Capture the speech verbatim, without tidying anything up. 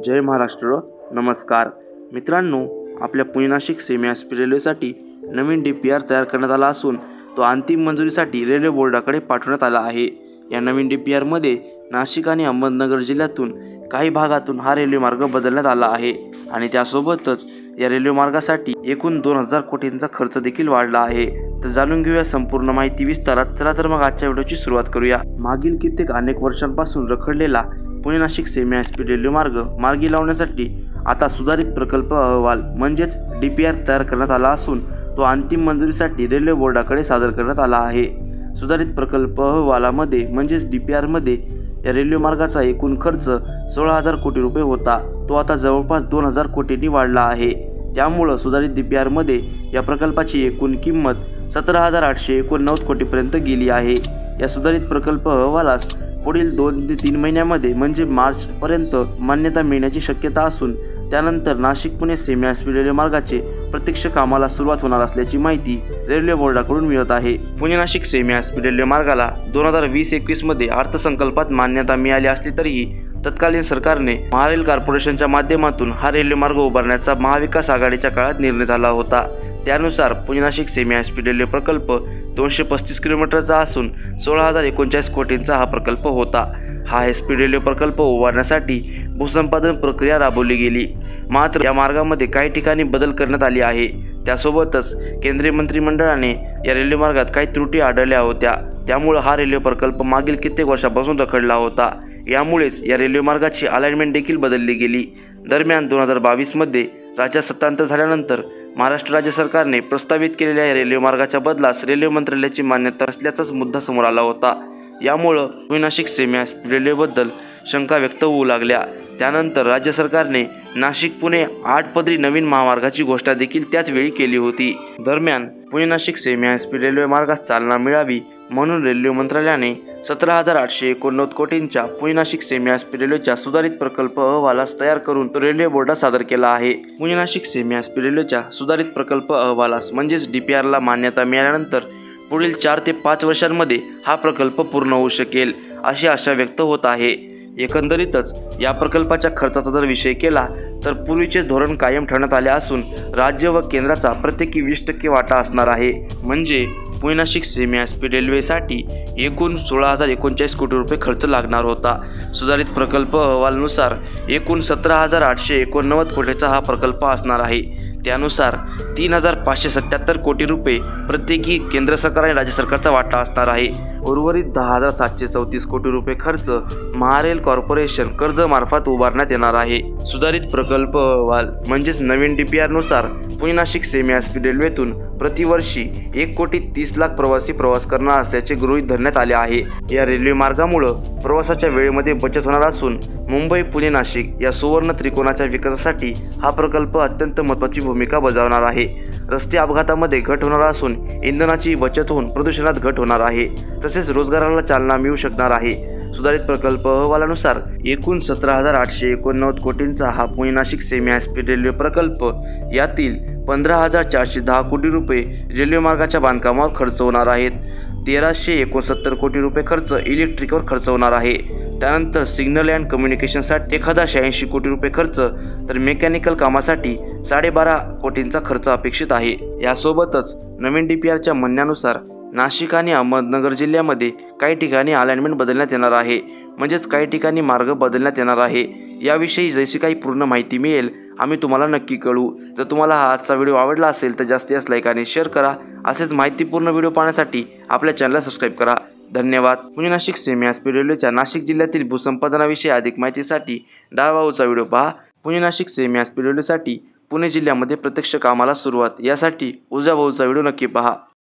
जय महाराष्ट्र. नमस्कार मित्रांनो, आपल्या पुणे नाशिक सेमी हॅस्पी रेल्वेसाठी नवीन डी पी आर तयार करण्यात आला असून तो अंतिम मंजुरीसाठी रेल्वे बोर्डाकडे पाठवण्यात आला आहे. या नवीन डी पी आरमध्ये नाशिक आणि अहमदनगर जिल्ह्यातून काही भागातून हा रेल्वे मार्ग बदलण्यात आला आहे आणि त्यासोबतच या रेल्वे मार्गासाठी एकूण दोन हजार कोटींचा खर्च देखील वाढला आहे. तर जाणून घेऊया संपूर्ण माहिती विस्तारात. चला तर मग आजच्या व्हिडिओची सुरुवात करूया. मागील कित्येक अनेक वर्षांपासून रखडलेला Pune Nashik semi high speed railway मार्ग मार्गी लावण्यासाठी आता सुधारित प्रकल्प अहवाल म्हणजेच डी पी आर तयार करण्यात आला असून तो अंतिम मंजुरीसाठी रेल्वे बोर्डाकडे सादर करण्यात आला आहे. सुधारित प्रकल्प अहवालामध्ये म्हणजेच डी पी आरमध्ये या रेल्वे मार्गाचा एकूण खर्च सोळा हजार कोटी रुपये होता. तो आता जवळपास दोन हजार कोटींनी वाढला आहे. त्यामुळं सुधारित डी पी आरमध्ये या प्रकल्पाची एकूण किंमत सतरा हजार आठशे एकोणनव्वद कोटीपर्यंत गेली आहे. या सुधारित प्रकल्प अहवालास पुढील दोन ते तीन महिन्यामध्ये म्हणजे मार्चपर्यंत मान्यता मिळण्याची शक्यता असून त्यानंतर Nashik Pune semi high speed railway मार्गाचे प्रत्यक्ष कामाला सुरुवात होणार असल्याची माहिती रेल्वे बोर्डाकडून मिळत आहे. Pune Nashik semi high speed railway मार्गाला दोन हजार वीस एकवीस मध्ये अर्थसंकल्पात मान्यता मिळाली असली तरीही तत्कालीन सरकारने महारेल कॉर्पोरेशनच्या माध्यमातून हा रेल्वे मार्ग उभारण्याचा महाविकास आघाडीच्या काळात निर्णय झाला होता. त्यानुसार Pune Nashik semi high speed railway प्रकल्प दोनशे पस्तीस किलोमीटरचा असून सोळा हजार एकोणचाळीस कोटींचा हा प्रकल्प होता. हा हॅस्पी रेल्वे प्रकल्प उभारण्यासाठी भूसंपादन प्रक्रिया राबवली गेली. मात्र या मार्गामध्ये काही ठिकाणी बदल करण्यात आले आहे. त्यासोबतच केंद्रीय मंत्रिमंडळाने या रेल्वे मार्गात काही त्रुटी आढळल्या होत्या. त्यामुळे हा रेल्वे प्रकल्प मागील कित्येक वर्षापासून रखडला होता. यामुळेच या रेल्वे मार्गाची अलाइनमेंट देखील बदलली गेली. दरम्यान दोन हजार बावीस मध्ये राज्यात सत्तांतर झाल्यानंतर महाराष्ट्र राज्य सरकारने प्रस्तावित केलेल्या या रेल्वे मार्गाच्या बदलास रेल्वे मंत्रालयाची मान्यता नसल्याचाच मुद्दा समोर आला होता. यामुळं पुणे नाशिक सेमी हॅस्पी रेल्वेबद्दल शंका व्यक्त होऊ लागल्या. त्यानंतर राज्य सरकारने नाशिक पुणे आठ पदरी नवीन महामार्गाची घोषणा देखील त्याच वेळी केली होती. दरम्यान Pune Nashik semi high speed railway मार्गास चालना मिळावी म्हणून रेल्वे मंत्रालयाने सतरा हजार आठशे एकोणनव्वद कोटींच्या पुणे नाशिक सेमी हॅस्पी रेल्वेच्या सुधारित प्रकल्प अहवालास तयार करून तो रेल्वे बोर्डात सादर केला आहे. पुणे नाशिक सेमी हॅस्पी रेल्वेच्या सुधारित प्रकल्प अहवालास म्हणजेच डी पी आरला मान्यता मिळाल्यानंतर पुढील चार ते पाच वर्षांमध्ये हा प्रकल्प पूर्ण होऊ शकेल अशी आशा व्यक्त होत आहे. एकंदरीतच या प्रकल्पाच्या खर्चाचा जर विषय केला तर पूर्वीचेच धोरण कायम ठेवण्यात आले असून राज्य व केंद्राचा प्रत्येकी वीस टक्के वाटा असणार आहे. म्हणजे पुणे नाशिक सेमी हॅस्पी रेल्वेसाठी एकूण सोळा हजार एकोणचाळीस कोटी रुपये खर्च लागणार होता. सुधारित प्रकल्प अहवालानुसार एकूण सतरा हजार आठशे एकोणनव्वद कोटीचा हा प्रकल्प असणार आहे. त्यानुसार तीन हजार पाचशे सत्याहत्तर कोटी रुपये प्रत्येकी केंद्र सरकार आणि राज्य सरकारचा वाटा असणार आहे. उर्वरित दहा हजार सातशे चौतीस कोटी रुपये खर्च महारेल कॉर्पोरेशन कर्जमार्फत उभारण्यात येणार आहे. सुधारित प्रकल्प अहवाल म्हणजेच नवीन डी पी आरनुसार पुणे नाशिक सेमी हॅस्पी रेल्वेतून प्रतिवर्षी एक कोटी तीस लाख प्रवासी प्रवास करणार असल्याचे गृहीत धरण्यात आले आहे. या रेल्वे मार्गामुळं प्रवासाच्या वेळेमध्ये बचत होणार असून मुंबई पुणे नाशिक या सुवर्ण त्रिकोणाच्या विकासासाठी हा प्रकल्प अत्यंत महत्त्वाची भूमिका बजावणार आहे. रस्ते अपघातामध्ये घट होणार असून इंधनाची बचत होऊन प्रदूषणात घट होणार आहे. तसेच रोजगाराला चालना मिळू शकणार आहे. सुधारित प्रकल्प अहवालानुसार एकूण सतरा हजार आठशे एकोणनव्वद कोटींचा हा Pune Nashik semi high speed railway प्रकल्प यातील पंधरा हजार चारशे दहा कोटी रुपये रेल्वे मार्गाच्या बांधकामावर खर्च होणार आहेत. तेराशे एकोणसत्तर कोटी रुपये खर्च इलेक्ट्रिकवर खर्च होणार आहे. त्यानंतर सिग्नल अँड कम्युनिकेशनसाठी एक हजार शहाऐंशी कोटी रुपये खर्च तर मेकॅनिकल कामासाठी साडेबारा कोटींचा खर्च अपेक्षित आहे. यासोबतच नवीन डी पी आरच्या म्हणण्यानुसार नाशिक आणि अहमदनगर जिल्ह्यामध्ये काही ठिकाणी अलाइनमेंट बदलण्यात येणार आहे. म्हणजेच काही ठिकाणी मार्ग बदलण्यात येणार आहे. याविषयी जशी काही पूर्ण माहिती मिळेल आम्ही तुम्हाला नक्की कळवू. जर तुम्हाला हा आजचा व्हिडिओ आवडला असेल तर जास्तीत जास्त लाईक आणि शेअर करा. असेच माहितीपूर्ण व्हिडिओ पाहण्यासाठी आपल्या चॅनलला सबस्क्राईब करा. धन्यवाद. पुणे नाशिक सेमी हॅस्पी रेल्वेच्या नाशिक जिल्ह्यातील भूसंपादनाविषयी अधिक माहितीसाठी डाव्या बाजूचा व्हिडिओ पहा. पुणे नाशिक सेमी हॅस्पी रेल्वेसाठी पुणे जिल्ह्यामध्ये प्रत्यक्ष कामाला सुरुवात यासाठी उजव्या बाजूचा व्हिडिओ नक्की पहा.